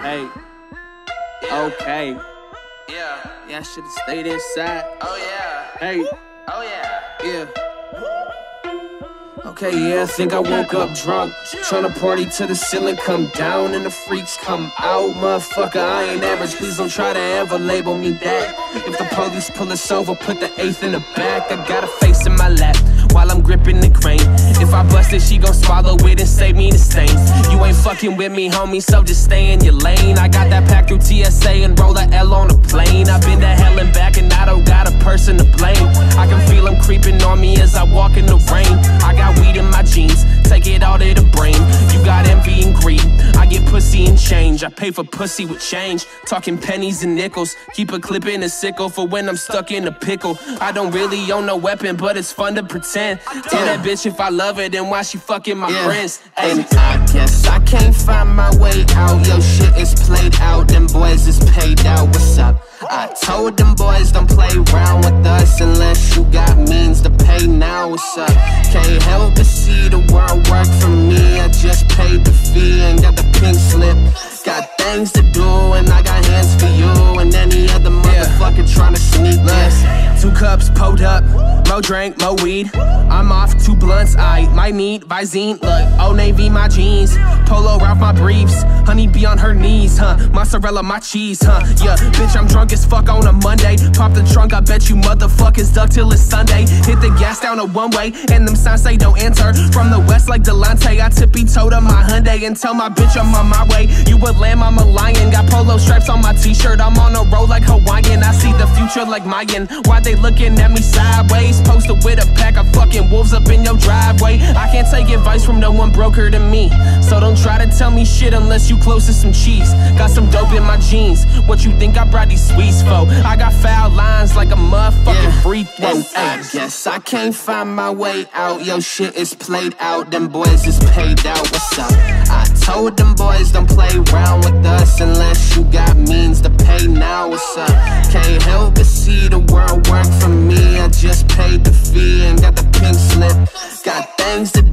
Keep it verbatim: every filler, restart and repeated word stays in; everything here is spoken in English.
Hey. Yeah. Okay. Yeah. Yeah, I should've stayed inside. Oh yeah. Hey. Oh yeah. Yeah. Okay, yeah, I think I woke up drunk, tryna party till the ceiling come down and the freaks come out. Motherfucker, I ain't average, please don't try to ever label me that. If the police pull us over, put the eighth in the back. I got a face in my lap while I'm gripping the grain. If I bust it, she gon' swallow it and save me the stains. You ain't fucking with me, homie, so just stay in your lane. I got that pack through T S A and roll a L on a plane. I've been to hell and back and I don't got a person to blame. I can feel them creeping on me as I walk in the rain. I got weed in my jeans, take it all to the brain. You got envy and greed, I get pussy and change. I pay for pussy with change, talking pennies and nickels. Keep a clip in a sickle for when I'm stuck in a pickle. I don't really own no weapon, but it's fun to pretend. Tell that bitch if I love her, then why she fucking my yeah. friends. And I guess I can't find my way out. Yo, shit is played out, them boys is paid out. What's up? I told them boys don't play around with us unless you got means to pay now. What's up? Can't help but see the world work for me. I just paid the fee and got the pink slip. Got things to do and I got hands for you and any other motherfucker tryna sneak this. Two cups pulled up, mo drink, mo weed. I'm off two blunts, I might need Visine. Look, Old Navy my jeans, Polo Ralph my briefs. Honey be on her knees, huh? Mozzarella my cheese, huh? Yeah, bitch I'm drunk as fuck on a Monday. Pop the trunk, I bet you motherfuckers duck till it's Sunday. Hit the gas down a one way, and them signs say don't enter. From the west like Delonte, I tippy-toed on my Hyundai and tell my bitch I'm on my way. You would lamb, I'm a lion. Got polo stripes on my t-shirt, I'm on a roll like Hawaiian. I see the future like Mayan. Why they looking at me sideways? Posted with a pack of fucking wolves up in your driveway. I can't take advice from no one broker than me, so don't try to tell me shit unless you close to some cheese. Got some dope in my jeans, what you think I brought these sweets for? I got foul lines like a motherfucking yeah. free throw. And I guess I can't find my way out. Yo, shit is played out, them boys is paid out. What's up? I told them boys don't play around with us unless you got means to pay now. What's up? Can't help but see the world work for me. I just paid the fee and got the pink slip. Got things to